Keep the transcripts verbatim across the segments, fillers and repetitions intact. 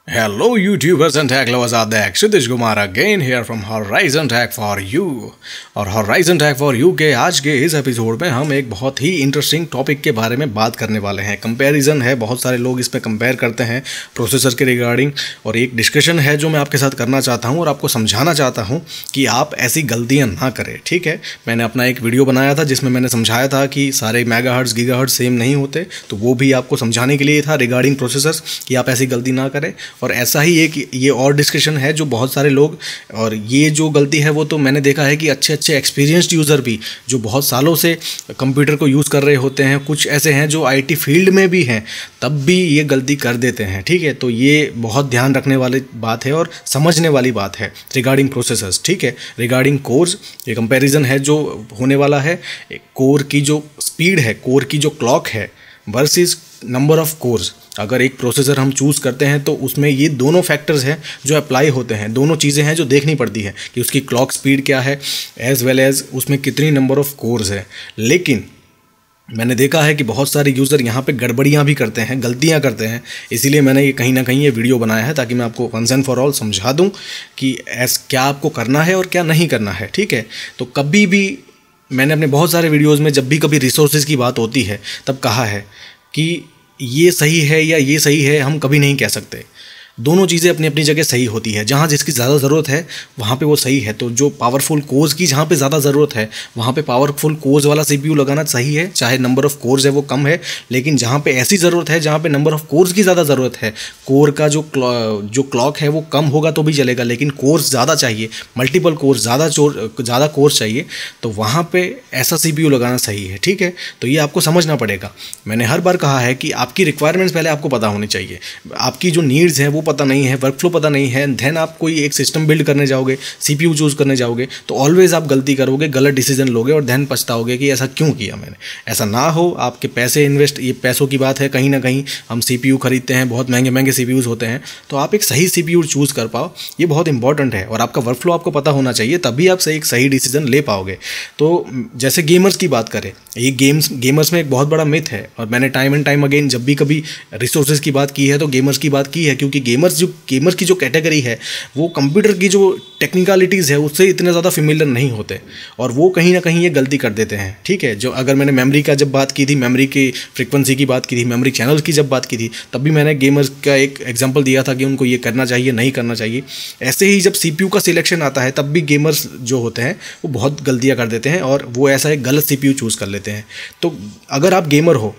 Hello YouTubers and tech lovers out there, Kshitij Kumar again here from Horizon Tech for you। और Horizon Tech for you के आज के इस episode में हम एक बहुत ही इंटरेस्टिंग टॉपिक के बारे में बात करने वाले हैं। कंपैरिजन है, बहुत सारे लोग इस पे कंपेयर करते हैं प्रोसेसर के रिगार्डिंग, और एक डिस्कशन है जो मैं आपके साथ करना चाहता हूँ और आपको समझाना चाहता हूँ कि आप ऐसी गलतियाँ ना करें। ठीक है, मैंने अपना एक वीडियो बनाया था जिसमें मैंने समझाया था कि सारे मेगाहर्ट्ज़ गीगाहर्ट्ज़ सेम नहीं होते, तो वो भी आपको समझाने के लिए था रिगार्डिंग प्रोसेसर्स कि आप ऐसी गलती ना करें। और ऐसा ही एक ये और डिस्कशन है जो बहुत सारे लोग, और ये जो गलती है वो तो मैंने देखा है कि अच्छे अच्छे एक्सपीरियंस्ड यूज़र भी जो बहुत सालों से कंप्यूटर को यूज़ कर रहे होते हैं, कुछ ऐसे हैं जो आईटी फील्ड में भी हैं, तब भी ये गलती कर देते हैं। ठीक है, तो ये बहुत ध्यान रखने वाली बात है और समझने वाली बात है रिगार्डिंग प्रोसेसर्स। ठीक है, रिगार्डिंग कोर्स ये कंपैरिजन है जो होने वाला है। कोर की जो स्पीड है, कोर की जो क्लॉक है वर्सेस नंबर ऑफ कोर्स। अगर एक प्रोसेसर हम चूज़ करते हैं तो उसमें ये दोनों फैक्टर्स हैं जो अप्लाई होते हैं, दोनों चीज़ें हैं जो देखनी पड़ती है कि उसकी क्लॉक स्पीड क्या है एज वेल एज उसमें कितनी नंबर ऑफ कोर्स है। लेकिन मैंने देखा है कि बहुत सारे यूज़र यहाँ पे गड़बड़ियाँ भी करते हैं, गलतियाँ करते हैं, इसीलिए मैंने ये कहीं ना कहीं ये वीडियो बनाया है ताकि मैं आपको वंस एंड फॉर ऑल समझा दूँ कि ऐस क्या आपको करना है और क्या नहीं करना है। ठीक है, तो कभी भी मैंने अपने बहुत सारे वीडियोज़ में जब भी कभी रिसोर्सेज की बात होती है तब कहा है कि ये सही है या ये सही है, हम कभी नहीं कह सकते। दोनों चीज़ें अपनी अपनी जगह सही होती है। जहाँ जिसकी ज़्यादा ज़रूरत है वहाँ पे वो सही है। तो जो पावरफुल कोर्स की जहाँ पे ज़्यादा ज़रूरत है वहाँ पे पावरफुल कोर्स वाला सीपीयू लगाना सही है, चाहे नंबर ऑफ़ कोर्स है वो कम है। लेकिन जहाँ पे ऐसी ज़रूरत है जहाँ पे नंबर ऑफ़ कोर्स की ज़्यादा ज़रूरत है, कोर का जो जो क्लॉक है वो कम होगा तो भी चलेगा, लेकिन कोर्स ज़्यादा चाहिए, मल्टीपल कोर्स ज़्यादा ज़्यादा कोर्स चाहिए, तो वहाँ पर ऐसा सीपीयू लगाना सही है। ठीक है, तो ये आपको समझना पड़ेगा। मैंने हर बार कहा है कि आपकी रिक्वायरमेंट्स पहले आपको पता होनी चाहिए। आपकी जो नीड्स हैं वो पता नहीं है, वर्कफ्लो पता नहीं है, देन आप कोई एक सिस्टम बिल्ड करने जाओगे, सीपीयू चूज करने जाओगे, तो ऑलवेज आप गलती करोगे, गलत डिसीजन लोगे और देन पछताओगे कि ऐसा क्यों किया मैंने। ऐसा ना हो, आपके पैसे इन्वेस्ट, ये पैसों की बात है, कहीं ना कहीं हम सीपीयू खरीदते हैं, बहुत महंगे महंगे सीपीयूज होते हैं, तो आप एक सही सीपीयू चूज कर पाओ, ये बहुत इंपॉर्टेंट है। और आपका वर्कफ्लो आपको पता होना चाहिए, तभी आप सही एक सही डिसीजन ले पाओगे। तो जैसे गेमर्स की बात करें, ये गेम्स गेमर्स में एक बहुत बड़ा मिथ है, और मैंने टाइम एंड टाइम अगेन जब भी कभी रिसोर्सेज की बात की है तो गेमर्स की बात की है, क्योंकि गेमर्स जो गेमर की जो कैटेगरी है वो कंप्यूटर की जो टेक्निकलिटीज़ है उससे इतने ज़्यादा फेमिलियर नहीं होते, और वो कहीं ना कहीं ये गलती कर देते हैं। ठीक है, जो अगर मैंने मेमोरी का जब बात की थी, मेमोरी की फ्रीक्वेंसी की बात की थी, मेमोरी चैनल्स की जब बात की थी, तब भी मैंने गेमर्स का एक एग्जांपल दिया था कि उनको ये करना चाहिए, नहीं करना चाहिए। ऐसे ही जब सीपीयू का सिलेक्शन आता है तब भी गेमर्स जो होते हैं वो बहुत गलतियाँ कर देते हैं और वो ऐसा एक गलत सीपीयू चूज़ कर लेते हैं। तो अगर आप गेमर हो,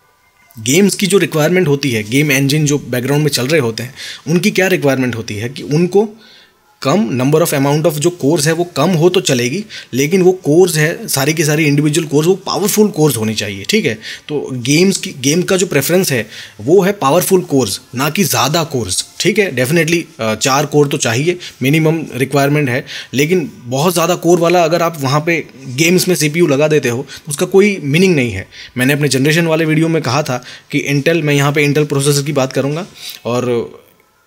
गेम्स की जो रिक्वायरमेंट होती है, गेम इंजन जो बैकग्राउंड में चल रहे होते हैं, उनकी क्या रिक्वायरमेंट होती है कि उनको कम नंबर ऑफ़ अमाउंट ऑफ जो कोर्स है वो कम हो तो चलेगी, लेकिन वो कोर्स है सारी की सारी इंडिविजुअल कोर्स वो पावरफुल कोर्स होनी चाहिए। ठीक है, तो गेम्स की गेम का जो प्रेफरेंस है वो है पावरफुल कोर्स, ना कि ज़्यादा कोर्स। ठीक है, डेफिनेटली चार कोर तो चाहिए, मिनिमम रिक्वायरमेंट है, लेकिन बहुत ज़्यादा कोर वाला अगर आप वहाँ पे गेम्स में सीपीयू लगा देते हो तो उसका कोई मीनिंग नहीं है। मैंने अपने जनरेशन वाले वीडियो में कहा था कि इंटेल, मैं यहाँ पे इंटेल प्रोसेसर की बात करूँगा, और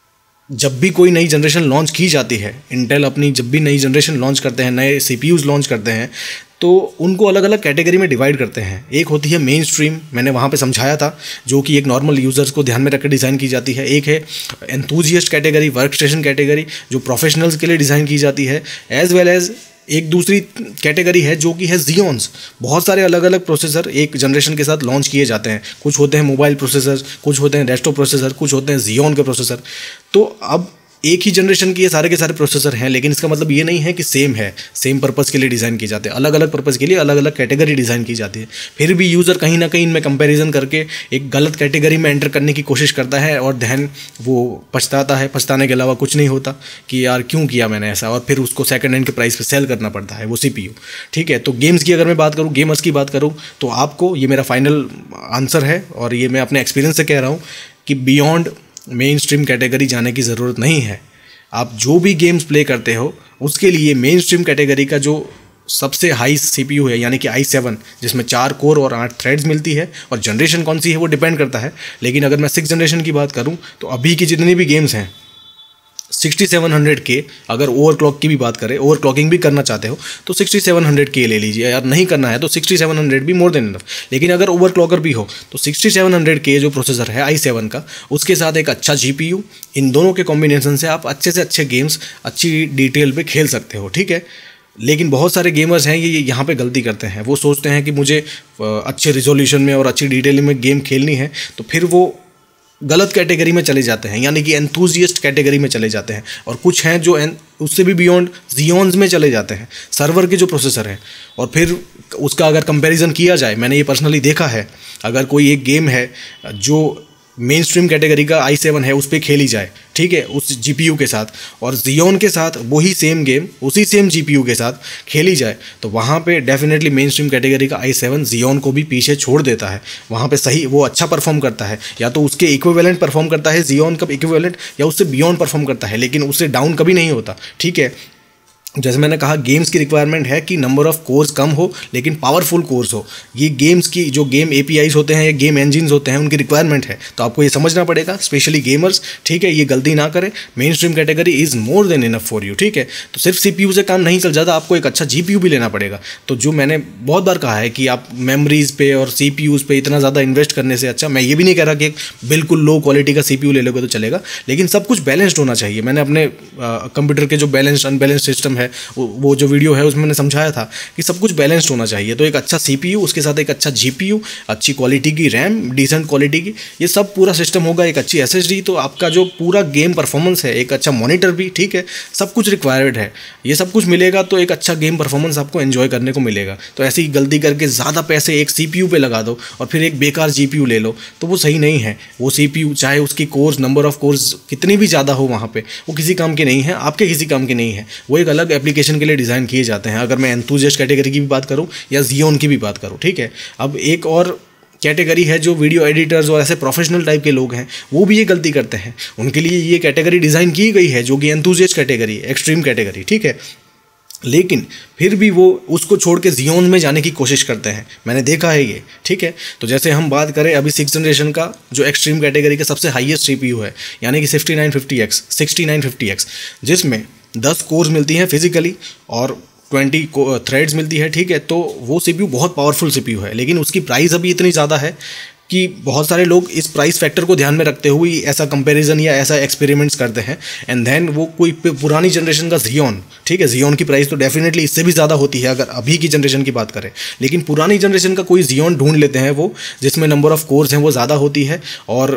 जब भी कोई नई जनरेशन लॉन्च की जाती है, इंटेल अपनी जब भी नई जनरेशन लॉन्च करते हैं, नए सीपीयूज़ लॉन्च करते हैं, तो उनको अलग अलग कैटेगरी में डिवाइड करते हैं। एक होती है मेन स्ट्रीम, मैंने वहाँ पे समझाया था, जो कि एक नॉर्मल यूज़र्स को ध्यान में रखकर डिज़ाइन की जाती है। एक है enthusiast category, work station category, जो प्रोफेशनल्स के लिए डिज़ाइन की जाती है। एज वेल एज एक दूसरी कैटेगरी है जो कि है जियोन्स। बहुत सारे अलग अलग प्रोसेसर एक जनरेशन के साथ लॉन्च किए जाते हैं, कुछ होते हैं मोबाइल प्रोसेसर, कुछ होते हैं डेस्कटॉप प्रोसेसर, कुछ होते हैं जियोन के प्रोसेसर। तो अब एक ही जनरेशन की ये सारे के सारे प्रोसेसर हैं, लेकिन इसका मतलब ये नहीं है कि सेम है, सेम पर्पज़ के लिए डिज़ाइन किए जाते हैं। अलग अलग पर्पज़ के लिए अलग अलग कैटेगरी डिज़ाइन की जाती है। फिर भी यूज़र कहीं ना कहीं इनमें कंपैरिजन करके एक गलत कैटेगरी में एंटर करने की कोशिश करता है और दैन वो पछताता है। पछताने के अलावा कुछ नहीं होता कि यार क्यों किया मैंने ऐसा, और फिर उसको सेकंड हैंड के प्राइस पे सेल करना पड़ता है वो सीपीयू। ठीक है, तो गेम्स की अगर मैं बात करूँ, गेमर्स की बात करूँ, तो आपको, ये मेरा फाइनल आंसर है और ये मैं अपने एक्सपीरियंस से कह रहा हूँ कि बियॉन्ड मेन स्ट्रीम कैटेगरी जाने की ज़रूरत नहीं है। आप जो भी गेम्स प्ले करते हो उसके लिए मेन स्ट्रीम कैटेगरी का जो सबसे हाई सीपीयू है, यानी कि आई सेवन, जिसमें चार कोर और आठ थ्रेड्स मिलती है, और जनरेशन कौन सी है वो डिपेंड करता है। लेकिन अगर मैं सिक्स जनरेशन की बात करूं तो अभी की जितनी भी गेम्स हैं सिक्सटी सेवन हंड्रेड के, अगर ओवरक्लॉक की भी बात करें, ओवरक्लॉकिंग भी करना चाहते हो तो सिक्सटी सेवन हंड्रेड के ले लीजिए, यार नहीं करना है तो सिक्सटी सेवन हंड्रेड भी मोर देन इनफ। लेकिन अगर ओवरक्लॉकर भी हो तो सिक्सटी सेवन हंड्रेड के जो प्रोसेसर है आई सेवन का, उसके साथ एक अच्छा जीपीयू, इन दोनों के कॉम्बिनेशन से आप अच्छे से अच्छे गेम्स अच्छी डिटेल पे खेल सकते हो, ठीक है। लेकिन बहुत सारे गेमर्स हैं ये यहाँ पे गलती करते हैं, वो सोचते हैं कि मुझे अच्छे रिजोल्यूशन में और अच्छी डिटेलिंग में गेम खेलनी है, तो फिर वो गलत कैटेगरी में चले जाते हैं, यानी कि एंथुजियस्ट कैटेगरी में चले जाते हैं। और कुछ हैं जो उससे भी बियॉन्ड जियोन्स में चले जाते हैं, सर्वर के जो प्रोसेसर हैं। और फिर उसका अगर कंपैरिजन किया जाए, मैंने ये पर्सनली देखा है, अगर कोई एक गेम है जो मेन स्ट्रीम कैटेगरी का आई सेवन है उस पर खेली जाए, ठीक है, उस जीपीयू के साथ, और जियोन के साथ वही सेम गेम उसी सेम जीपीयू के साथ खेली जाए, तो वहाँ पे डेफिनेटली मेन स्ट्रीम कैटेगरी का आई सेवन जियोन को भी पीछे छोड़ देता है। वहाँ पे सही वो अच्छा परफॉर्म करता है, या तो उसके इक्विवेलेंट परफॉर्म करता है जियोन का इक्विवेलेंट, या उससे बियॉन्ड परफॉर्म करता है, लेकिन उससे डाउन कभी नहीं होता, ठीक है। जैसे मैंने कहा, गेम्स की रिक्वायरमेंट है कि नंबर ऑफ कोर्स कम हो लेकिन पावरफुल कोर्स हो। ये गेम्स की जो गेम एपीआईज होते हैं या गेम इंजिन्स होते हैं उनकी रिक्वायरमेंट है, तो आपको ये समझना पड़ेगा, स्पेशली गेमर्स, ठीक है। ये गलती ना करें, mainstream category is more than enough for you, ठीक है। तो सिर्फ सीपीयू से काम नहीं चल जाता, आपको एक अच्छा जीपीयू भी लेना पड़ेगा। तो जो मैंने बहुत बार कहा है कि आप मेमोरीज पे और सीपीयूज़ पे इतना ज़्यादा इन्वेस्ट करने से अच्छा, मैं ये भी नहीं कह रहा कि एक बिल्कुल लो क्वालिटी का सीपीयू ले लोगे तो चलेगा, लेकिन सब कुछ बैलेंस्ड होना चाहिए। मैंने अपने कंप्यूटर के जो बैलेंस्ड अनबैलेंस्ड सिस्टम है, वो जो वीडियो है उसमें मैंने समझाया था कि सब कुछ बैलेंस्ड होना चाहिए। तो एक अच्छा सीपीयू, उसके साथ एक अच्छा जीपीयू, अच्छी क्वालिटी की रैम, डिसेंट क्वालिटी की, ये सब पूरा सिस्टम होगा, एक अच्छी एसएसडी, तो आपका जो पूरा गेम परफॉर्मेंस है, एक अच्छा मॉनिटर भी, ठीक है, सब कुछ रिक्वायर्ड है। ये सब कुछ मिलेगा तो एक अच्छा गेम परफॉर्मेंस आपको एंजॉय करने को मिलेगा। तो ऐसी गलती करके ज़्यादा पैसे एक सीपीयू पे लगा दो और फिर एक बेकार जीपीयू ले लो, तो वो सही नहीं है। वो सीपीयू चाहे उसकी कोर्स, नंबर ऑफ कोर्स कितनी भी ज़्यादा हो, वहाँ पे वो किसी काम के नहीं है, आपके किसी काम के नहीं है। वो एक अलग एप्लीकेशन के लिए डिज़ाइन किए जाते हैं, अगर मैं एंथुसियास्ट कैटेगरी की भी बात करूं या जियोन की भी बात करूं, ठीक है। अब एक और कैटेगरी है जो वीडियो एडिटर्स और ऐसे प्रोफेशनल टाइप के लोग हैं, वो भी ये गलती करते हैं। उनके लिए ये कैटेगरी डिज़ाइन की गई है जो कि एंथुसियास्ट कैटेगरी, एक्सट्रीम कैटेगरी, ठीक है। लेकिन फिर भी वो उसको छोड़ के जियोन में जाने की कोशिश करते हैं, मैंने देखा है ये, ठीक है। तो जैसे हम बात करें अभी सिक्स जनरेशन का जो एक्सट्रीम कैटेगरी का सबसे हाईएस्ट सीपीयू है, यानी कि sixty nine fifty X sixty nine fifty X, जिसमें दस कोर्स मिलती हैं फिजिकली और ट्वेंटी थ्रेड्स मिलती है, ठीक है। तो वो सीपीयू बहुत पावरफुल सीपीयू है, लेकिन उसकी प्राइस अभी इतनी ज़्यादा है कि बहुत सारे लोग इस प्राइस फैक्टर को ध्यान में रखते हुए ऐसा कंपैरिजन या ऐसा एक्सपेरिमेंट्स करते हैं, एंड देन वो कोई पुरानी जनरेशन का जियोन, ठीक है, जियोन की प्राइस तो डेफिनेटली इससे भी ज़्यादा होती है अगर अभी की जनरेशन की बात करें, लेकिन पुरानी जनरेशन का कोई जियोन ढूंढ लेते हैं वो, जिसमें नंबर ऑफ कोर्स हैं वो ज़्यादा होती है और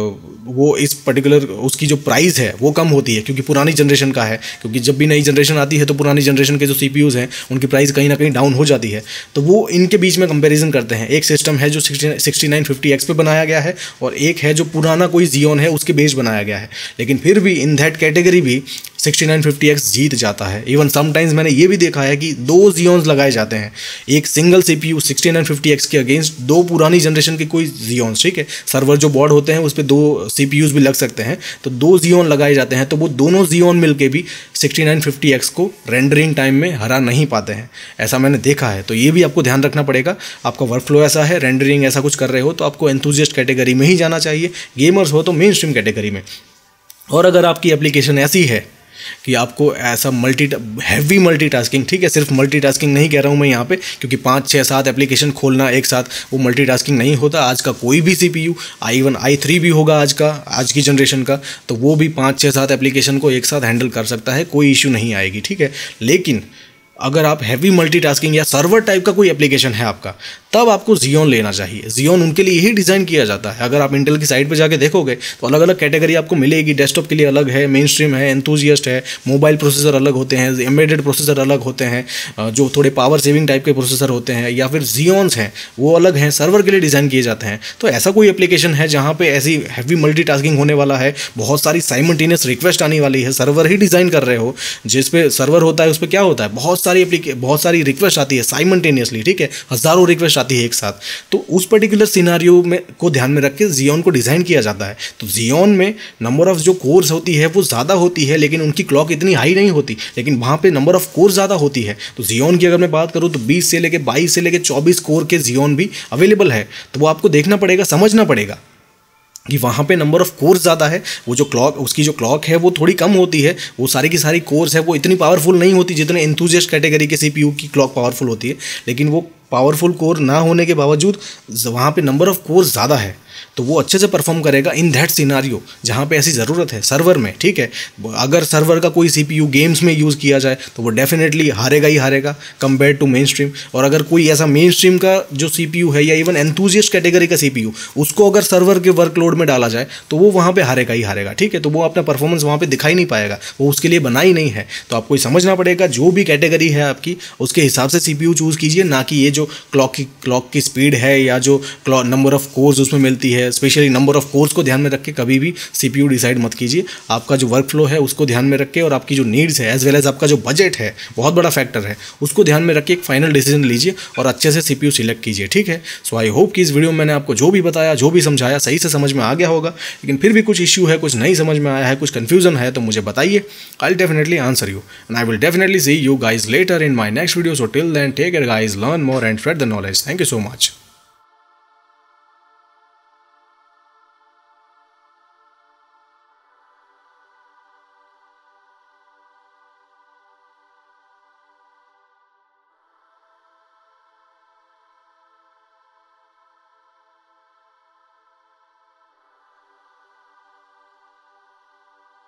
वो इस पर्टिकुलर उसकी जो प्राइस है वो कम होती है, क्योंकि पुरानी जनरेशन का है। क्योंकि जब भी नई जनरेशन आती है तो पुरानी जनरेशन के जो सीपीयूज़ हैं उनकी प्राइस कहीं ना कहीं डाउन हो जाती है, तो वो इनके बीच में कंपेरिजन करते हैं। एक सिस्टम है जो सिक्सटी नाइन फिफ्टी एक्स पे बनाया गया है और एक है जो पुराना कोई जियोन है उसके बेस बनाया गया है, लेकिन फिर भी इन दैट कैटेगरी भी सिक्सटी नाइन फिफ्टी एक्स जीत जाता है। इवन समटाइम्स मैंने ये भी देखा है कि दो जियोन्स लगाए जाते हैं, एक single CPU sixty nine fifty X के अगेंस्ट दो पुरानी जनरेशन के कोई जियोन्स, ठीक है। सर्वर जो बोर्ड होते हैं उस पर दो सीपीयूज भी लग सकते हैं, तो दो जियोन लगाए जाते हैं, तो वो दोनों जियोन मिलके भी सिक्सटी नाइन फिफ्टी एक्स को रेंडरिंग टाइम में हरा नहीं पाते हैं, ऐसा मैंने देखा है। तो ये भी आपको ध्यान रखना पड़ेगा, आपका वर्क फ्लो ऐसा है, रेंडरिंग ऐसा कुछ कर रहे हो तो आपको एंथुसियास्ट कैटेगरी में ही जाना चाहिए, गेमर्स हो तो मेन स्ट्रीम कैटेगरी में। और अगर आपकी एप्लीकेशन ऐसी है कि आपको ऐसा मल्टी हैवी मल्टीटास्किंग, ठीक है, सिर्फ मल्टीटास्किंग नहीं कह रहा हूँ मैं यहाँ पे, क्योंकि पाँच छः सात एप्लीकेशन खोलना एक साथ वो मल्टीटास्किंग नहीं होता। आज का कोई भी CPU I one I three भी होगा आज का, आज की जनरेशन का, तो वो भी पाँच छः सात एप्लीकेशन को एक साथ हैंडल कर सकता है, कोई इशू नहीं आएगी, ठीक है। लेकिन अगर आप हैवी मल्टीटास्किंग या सर्वर टाइप का कोई एप्लीकेशन है आपका, तब आपको जियोन लेना चाहिए। जियोन उनके लिए ही डिज़ाइन किया जाता है। अगर आप इंटेल की साइट पे जाके देखोगे तो अलग अलग कैटेगरी आपको मिलेगी, डेस्कटॉप के लिए अलग है, मेन स्ट्रीम है, एंथुसियास्ट है, मोबाइल प्रोसेसर अलग होते हैं, एम्बेडेड प्रोसेसर अलग होते हैं, जो थोड़े पावर सेविंग टाइप के प्रोसेसर होते हैं, या फिर जियोन्स हैं वो अलग हैं, सर्वर के लिए डिज़ाइन किए जाते हैं। तो ऐसा कोई एप्लीकेशन है जहाँ पर ऐसी हैवी मल्टीटास्किंग होने वाला है, बहुत सारी साइमल्टेनियस रिक्वेस्ट आने वाली है, सर्वर ही डिज़ाइन कर रहे हो, जिस पे सर्वर होता है उस पर क्या होता है, बहुत सारी बहुत सारी रिक्वेस्ट आती है साइमल्टेनियसली, ठीक है, हजारों रिक्वेस्ट आती है एक साथ। तो उस पर्टिकुलर सिनारियो में को ध्यान में रख के जियोन को डिज़ाइन किया जाता है। तो जियोन में नंबर ऑफ जो कोर्स होती है वो ज़्यादा होती है, लेकिन उनकी क्लॉक इतनी हाई नहीं होती, लेकिन वहाँ पे नंबर ऑफ कोर ज़्यादा होती है। तो जियोन की अगर मैं बात करूँ तो बीस से लेकर बाईस से लेकर चौबीस कोर के जियोन भी अवेलेबल है। तो वो आपको देखना पड़ेगा, समझना पड़ेगा कि वहाँ पे नंबर ऑफ कोर्स ज़्यादा है, वो जो क्लॉक उसकी जो क्लॉक है वो थोड़ी कम होती है, वो सारी की सारी कोर्स है वो इतनी पावरफुल नहीं होती जितने एंथुसियास्ट कैटेगरी के सीपीयू की क्लॉक पावरफुल होती है, लेकिन वो पावरफुल कोर ना होने के बावजूद वहाँ पे नंबर ऑफ कोर्स ज़्यादा है, तो वो अच्छे से परफॉर्म करेगा इन दैट सिनारियो जहाँ पे ऐसी ज़रूरत है सर्वर में, ठीक है। अगर सर्वर का कोई सीपीयू गेम्स में यूज़ किया जाए तो वो डेफिनेटली हारेगा ही हारेगा कंपेयर टू मेन स्ट्रीम, और अगर कोई ऐसा मेन स्ट्रीम का जो सीपीयू है या इवन एंथुसियस्ट कैटेगरी का सीपीयू उसको अगर सर्वर के वर्कलोड में डाला जाए तो वो वहाँ पे हारेगा ही हारेगा, ठीक है। तो वो अपना परफॉर्मेंस वहाँ पे दिखाई नहीं पाएगा, वो उसके लिए बना ही नहीं है। तो आपको समझना पड़ेगा जो भी कैटेगरी है आपकी उसके हिसाब से सीपीयू चूज़ कीजिए, ना कि ये जो क्लॉक की क्लॉक की स्पीड है या जो नंबर ऑफ कोर्स उसमें मिलती है, स्पेशली नंबर ऑफ कोर्स को ध्यान में रख के कभी भी सीपीयू डिसाइड मत कीजिए। आपका जो वर्क फ्लो है उसको ध्यान में रख के और आपकी जो नीड्स है एज वेल एज आपका जो बजट है, बहुत बड़ा फैक्टर है, उसको ध्यान में रख के एक फाइनल डिसीजन लीजिए और अच्छे से सीपीयू सिलेक्ट कीजिए, ठीक है। सो आई होप कि इस वीडियो में मैंने आपको जो भी बताया, जो भी समझाया सही से समझ में आ गया होगा, लेकिन फिर भी कुछ इश्यू है, कुछ नहीं समझ में आया है, कुछ कन्फ्यूजन है तो मुझे बताइए, I will definitely answer you and I will definitely see you guys later in my next video. So till then take care guys, learn more and spread the knowledge. Thank you so much.